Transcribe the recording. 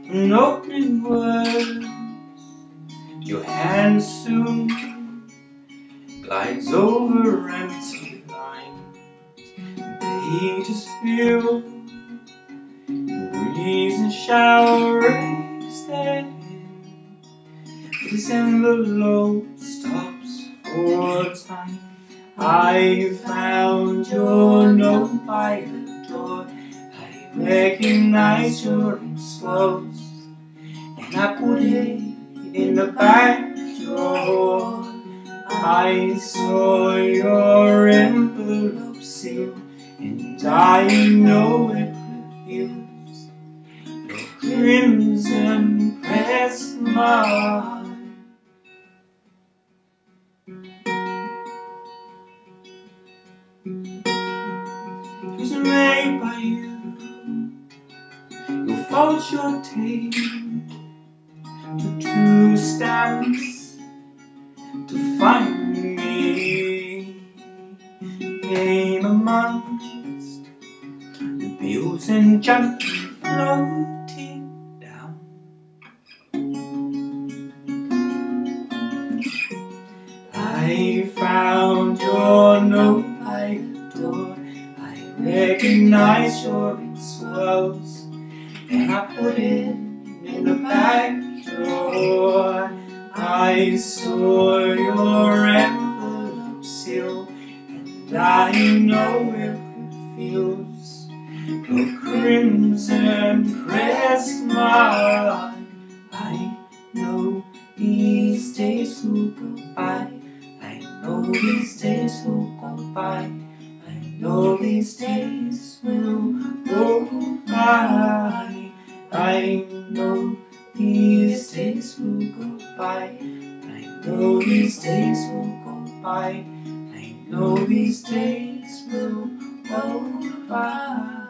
An opening words, your hand soon glides over empty lines. Pages fill, breeze and shower raise their hand. This envelope stops for time. I found your note by the door. I recognize your enclosed, and I put it in the back drawer. I saw your envelope seal, and I know it reveals your crimson pressed mark. It was made by you. You'll fold your tape to 2 stamps to find me. Came amongst the bills and junk floating down. I found your note by the door. I recognize your swells, and I put it in the back drawer. I saw your envelope seal, and I know it reveals your crimson pressed mark. I know these days will go by. I know these days will go by. I know these days will go by. I know these days will go by. I know these days will go by. I know these days will go by.